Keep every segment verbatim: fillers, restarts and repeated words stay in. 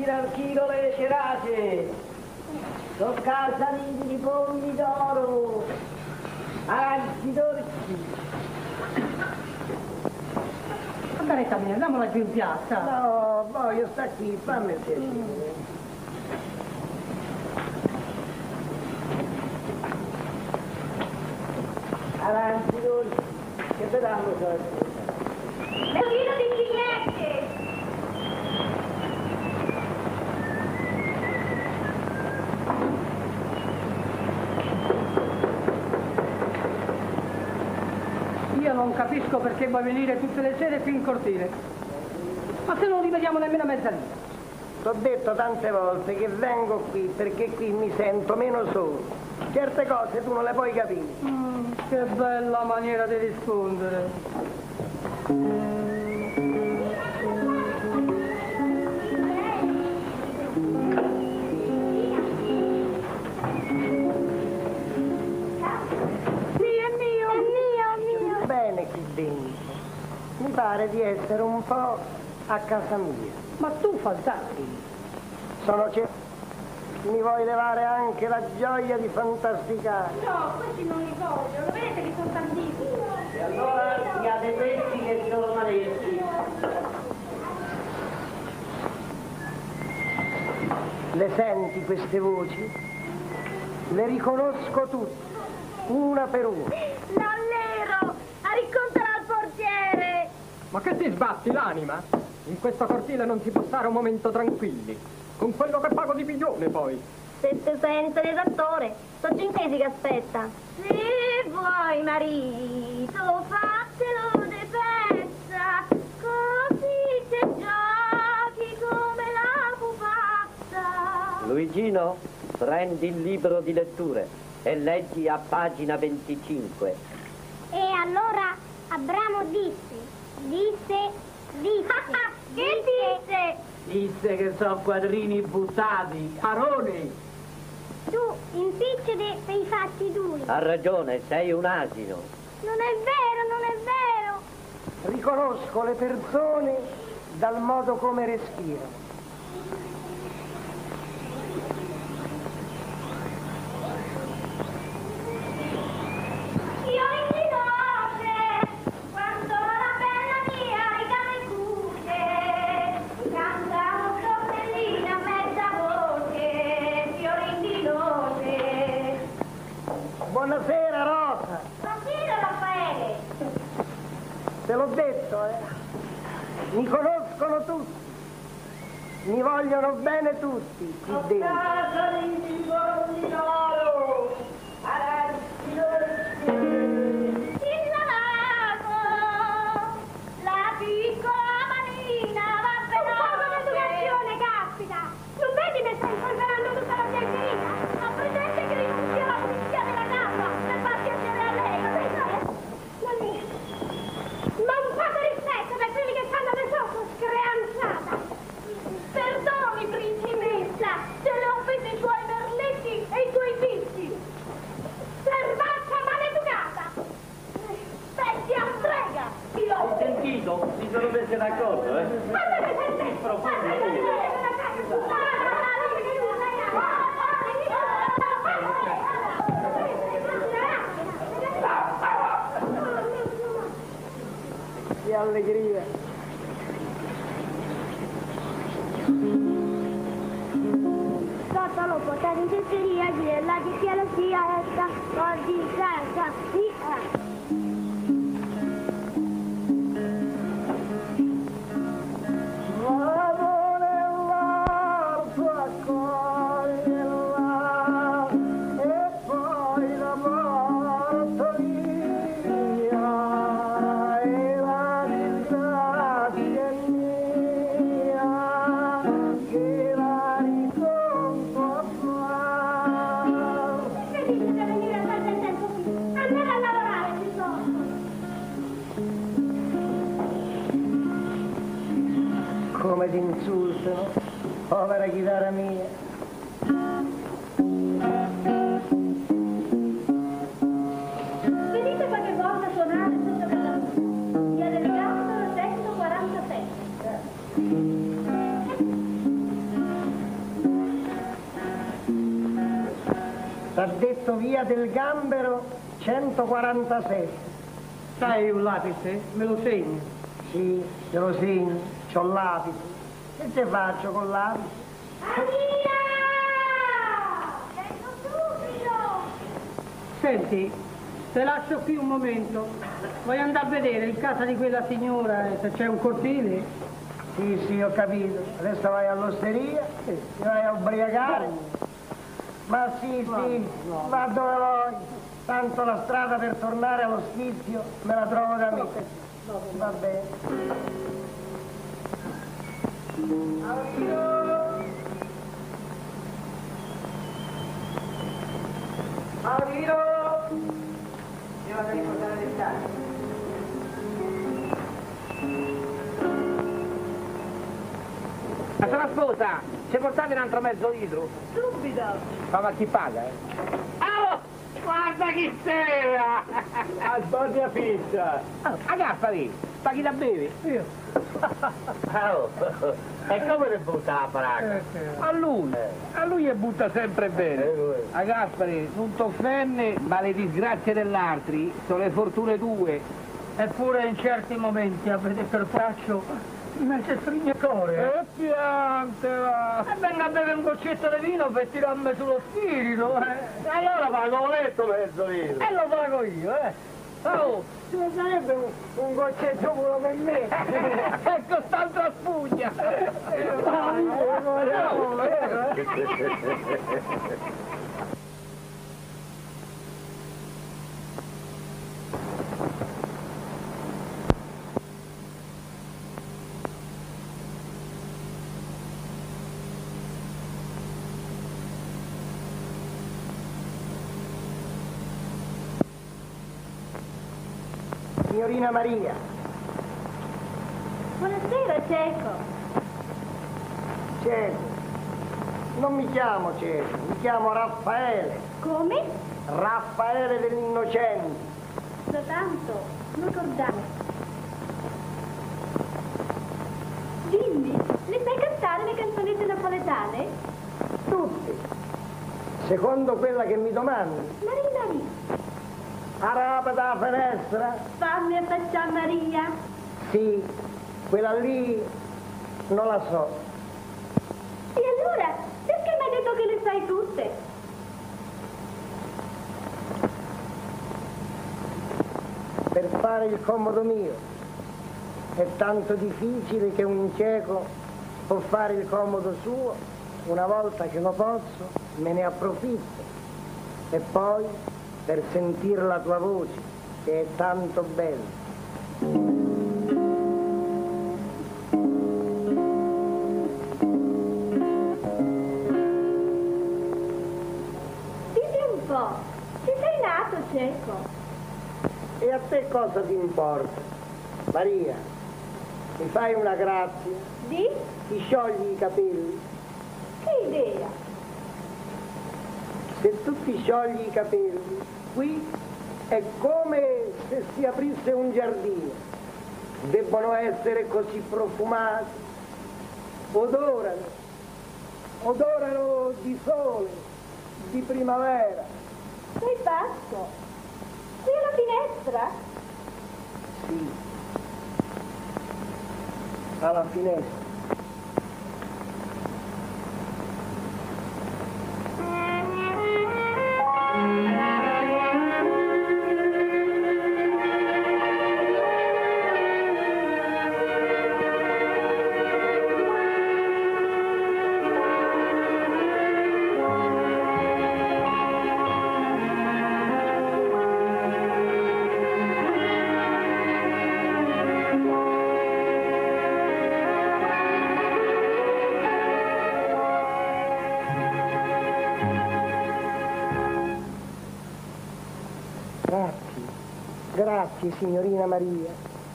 venti al chilo le cerase, toccasani di pomidoro, aranci dolci. Caretta mia, andiamo laggiù in piazza. No, voglio sta qui, fammi il piacere. Mm. Avanti dolci, che pedanno sono? Leonino di biglietti! Io non capisco perché vuoi venire tutte le sere qui in cortile. Ma se non rivediamo nemmeno a mezzanotte. T'ho detto tante volte che vengo qui perché qui mi sento meno solo. Certe cose tu non le puoi capire. Mm, che bella maniera di rispondere. Mi pare di essere un po' a casa mia. Ma tu fantastico. Sono certo. Mi vuoi levare anche la gioia di fantasticare? No, questi non li voglio, lo vedete che sono tantissimi. E allora siate questi che sono maneschi. Le senti queste voci? Le riconosco tutte, una per una. Nallero, a raccontare al portiere! Ma che ti sbatti l'anima? In questo cortile non si può stare un momento tranquilli. Con quello che pago di pigione poi. settecento l'esattore, sono cinquesi che aspetta. Se vuoi marito, fatelo de pezza, così te giochi come la pupazza. Luigino, prendi il libro di letture e leggi a pagina venticinque. E allora Abramo disse, disse, disse, che disse? Disse che sono quadrini buttati, parole. Tu impicci dei, dei fatti duri. Ha ragione, sei un asino. Non è vero, non è vero. Riconosco le persone dal modo come respirano. Io in notte, quando la bella mia ricade cuce, canta un tornellino a mezza voce, fiori di noce. Buonasera Rosa. Buonasera Raffaele. Te l'ho detto, eh. Mi conoscono tutti. Mi vogliono bene tutti qui dentro. Il lavago, la piccola manina va bene. Un poco d'educazione, caspita. Non vedi che stai impolverando tutta la chiacchierita? Ma presente che rinuncio alla pulizia della casa per far piacere a lei, lo sai? Nonni, ma un po' di rispetto per quelli che stanno da sotto, screanzata. Perdoni, principessa, se le ho offese i tuoi merletti e i tuoi vizi. Servaccia maleducata! Bestia strega! Io... Hai sentito? Si sono messi d'accordo, eh? Ma dove sei te? Che allegria. Sotto lo potere in tesseria, dire la di che la sia essa, oggi senza, sì, eh. Come ti insultano, povera chitarra mia. Venite qualche volta a suonare sotto casa mia. Via del Gambero centoquarantasette. via del Gambero centoquarantasette. Sai un lapide? Me lo segni? Sì, te lo segno, c'ho l'abito. Che te faccio con l'abito? Maria! Vengo subito! Senti, te lascio qui un momento. Vuoi andare a vedere in casa di quella signora eh, se c'è un cortile? Sì, sì, ho capito. Adesso vai all'osteria, ti vai a ubriacare. Ma sì, sì, va dove vuoi. Tanto la strada per tornare allo sfizio me la trovo da me. Va bene. Arrivo! Mi vado a ricordare le chiavi. Ma sono sposa, ci portate un altro mezzo litro? Subito! Ma, ma chi paga, eh? Oh, guarda chi sei! Ascolta pizza. Oh, agaffali, paghi da bere? Io. Oh, e come le butta la paraca? A lui, a lui e butta sempre bene. A Gaspari, non t'offende, ma le disgrazie dell'altri sono le fortune tue. Eppure in certi momenti avete per braccio mi mette strignatore. E piantela! E venga a bere un goccetto di vino per tirarmi sullo spirito, eh. E allora pago letto mezzo litro. E lo pago io, eh. Oh, ci sarebbe un, un goccetto pure per me. Ecco st'altra spugna! Signorina Maria. Buonasera, Cieco. Cieco. Non mi chiamo Cieco, mi chiamo Raffaele. Come? Raffaele dell'Innocenti. Soltanto, non ricordavo. Dimmi, le sai cantare le canzonette napoletane? Tutti. Secondo quella che mi domandi. Maria Maria. Arapa da finestra? Fammi affacciare Maria. Sì, quella lì non la so. E allora, perché mi hai detto che le sai tutte? Per fare il comodo mio. È tanto difficile che un cieco può fare il comodo suo. Una volta che lo posso, me ne approfitto. E poi, per sentire la tua voce, che è tanto bella. Ci sei nato, Cieco? E a te cosa ti importa? Maria, mi fai una grazia? Di? Ti sciogli i capelli? Che idea? Se tu ti sciogli i capelli, qui è come se si aprisse un giardino. Debbono essere così profumati. Odorano, odorano di sole, di primavera. Sei pazzo? Qui alla finestra? Sì, alla finestra. Grazie, signorina Maria.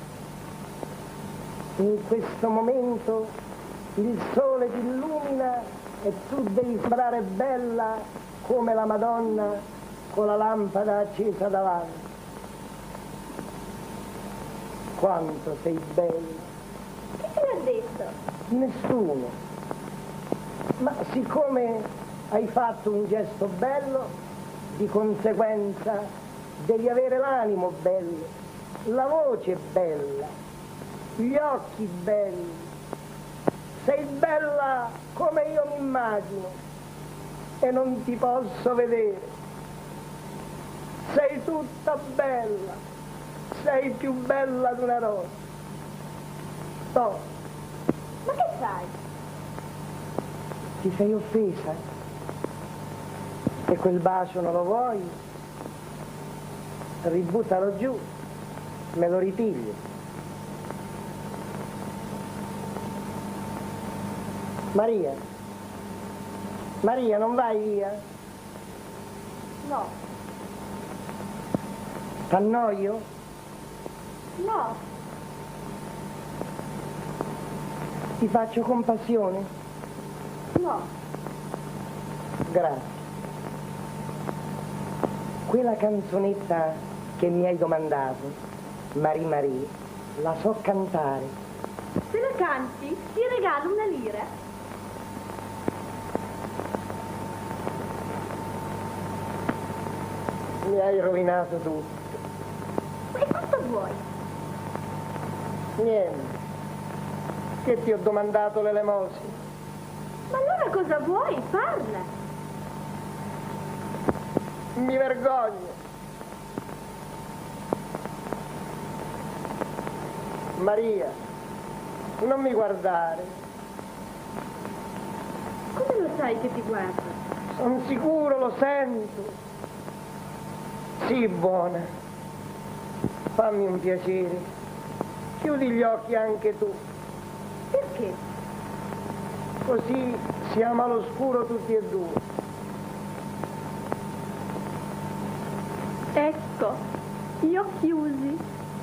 In questo momento il sole ti illumina e tu devi sembrare bella come la Madonna con la lampada accesa davanti. Quanto sei bella. Chi te l'ha detto? Nessuno. Ma siccome hai fatto un gesto bello, Di conseguenza devi avere l'animo bello, la voce bella, gli occhi belli. Sei bella come io mi immagino e non ti posso vedere. Sei tutta bella, sei più bella di una rosa. No. Ma che fai? Ti sei offesa? E quel bacio non lo vuoi? Ributtalo giù, me lo ripigli. Maria, Maria, non vai via? No. T'annoio? No. Ti faccio compassione? No. Grazie. Quella canzonetta che mi hai domandato, Marie Marie, la so cantare. Se la canti, ti regalo una lira. Mi hai rovinato tutto. E quanto vuoi? Niente. Che ti ho domandato l'elemosina. Ma allora cosa vuoi? Parla. Mi vergogno. Maria, non mi guardare. Come lo sai che ti guardo? Sono sicuro, lo sento. Sì, buona. Fammi un piacere. Chiudi gli occhi anche tu. Perché? Così siamo all'oscuro tutti e due. Ecco, gli occhi chiusi.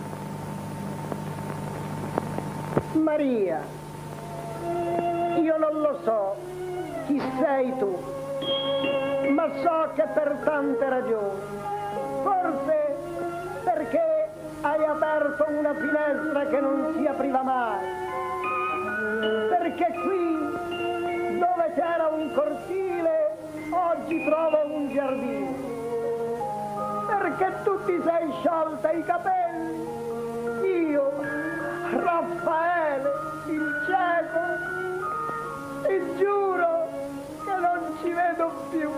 Maria, io non lo so chi sei tu, ma so che per tante ragioni. Forse perché hai aperto una finestra che non si apriva mai. Perché qui, dove c'era un cortile, oggi trovo un giardino. Perché tu ti sei sciolta i capelli. Io, Raffaele, il cieco, ti giuro che non ci vedo più.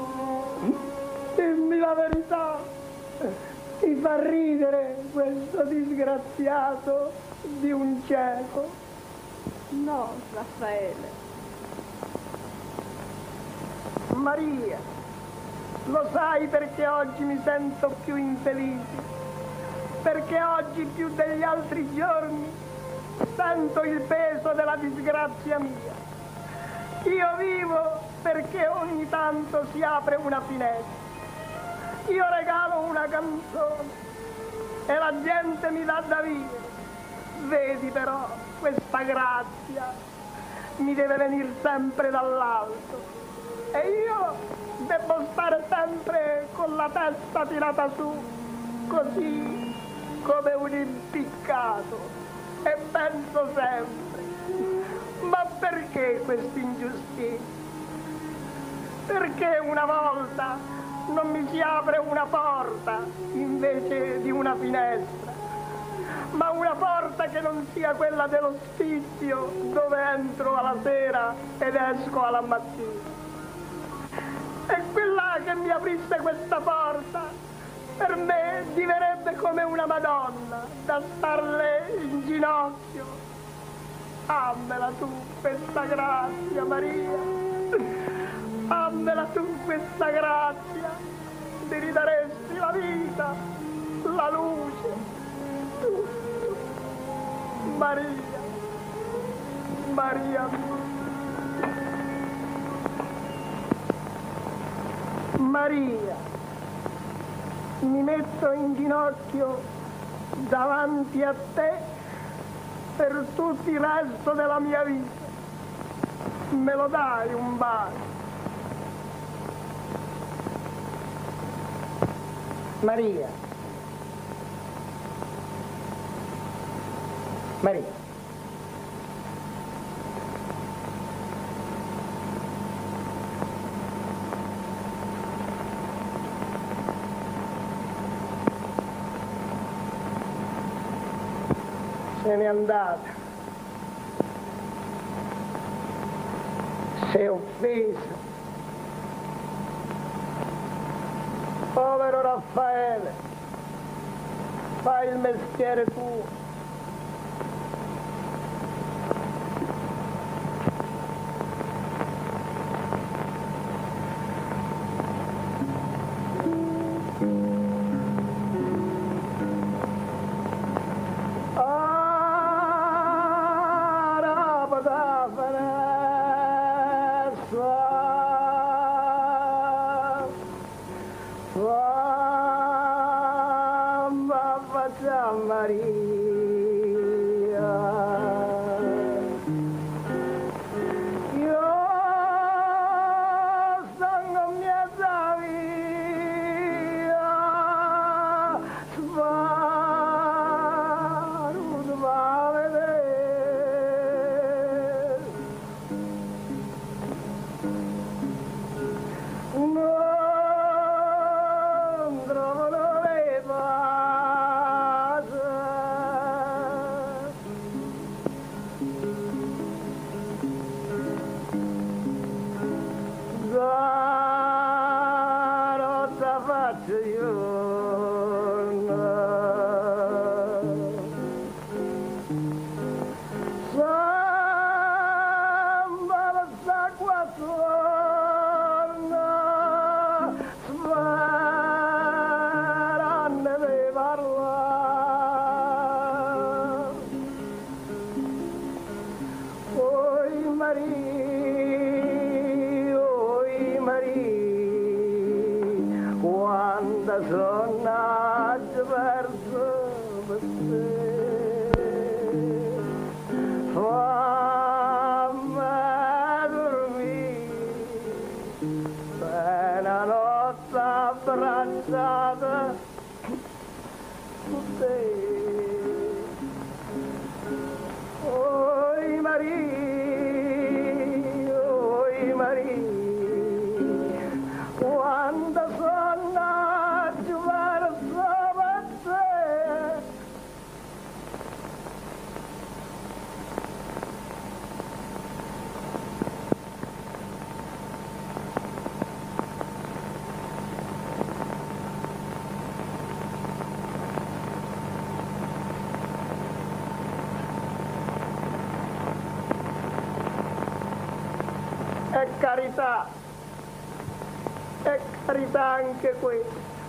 Dimmi la verità, ti fa ridere questo disgraziato di un cieco? No, Raffaele. Maria, lo sai perché oggi mi sento più infelice? Perché oggi più degli altri giorni sento il peso della disgrazia mia. Io vivo perché ogni tanto si apre una finestra. Io regalo una canzone e la gente mi dà da vivere. Vedi però, questa grazia mi deve venire sempre dall'alto. E io devo stare sempre con la testa tirata su, così come un impiccato. E penso sempre, ma perché questa ingiustizia? Perché una volta non mi si apre una porta invece di una finestra? Ma una porta che non sia quella dell'ospizio dove entro alla sera ed esco alla mattina. E quella che mi aprisse questa porta per me diverebbe come una Madonna da starle in ginocchio. Fammela tu questa grazia, Maria, fammela tu questa grazia, ti ridaresti la vita, la luce, tutto. Maria, Maria Maria, mi metto in ginocchio davanti a te per tutto il resto della mia vita. Me lo dai un bacio? Maria, Maria. se n'è andata. Si è offesa. Povero Raffaele, fai il mestiere tuo. È carità, è carità anche questa.